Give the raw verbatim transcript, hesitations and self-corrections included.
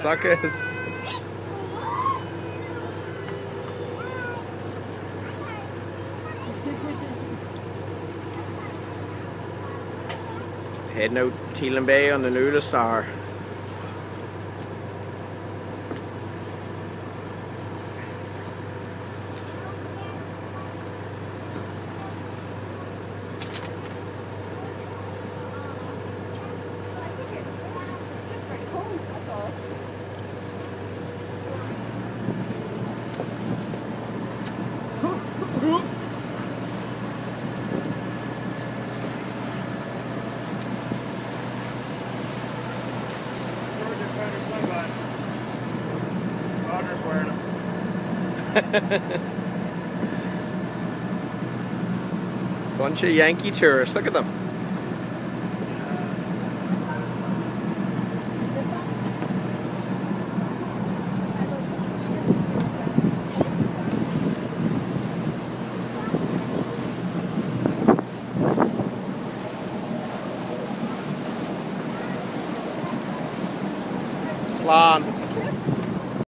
sockets. Heading out Teelin Bay on the Nula Star. Bunch of Yankee tourists, look at them. Slán.